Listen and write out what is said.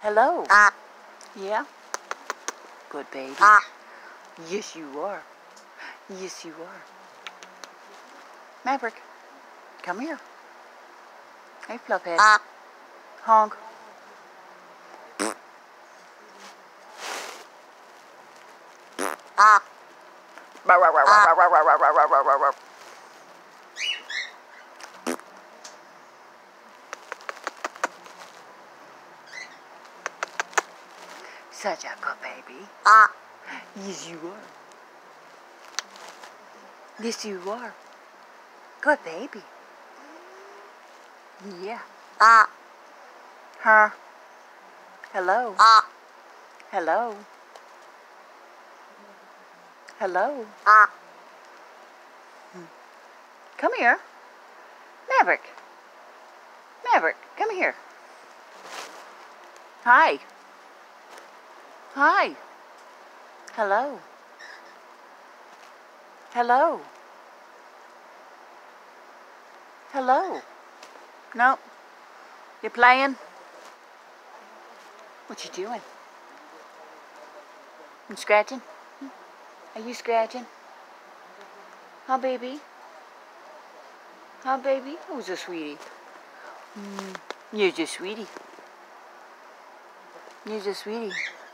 Hello. Yeah? Good baby. Yes, you are. Yes, you are. Maverick, come here. Hey, Fluffhead. Honk. Such a good baby. Yes, you are. Yes, you are. Good baby. Yeah. Huh? Hello. Hello. Hello. Come here. Maverick. Maverick, come here. Hi. Hi. Hello. Hello. Hello. No. You playing? What you doing? You scratching? Are you scratching? Huh, baby? Huh, baby? Who's a sweetie? You're just sweetie. You're just sweetie.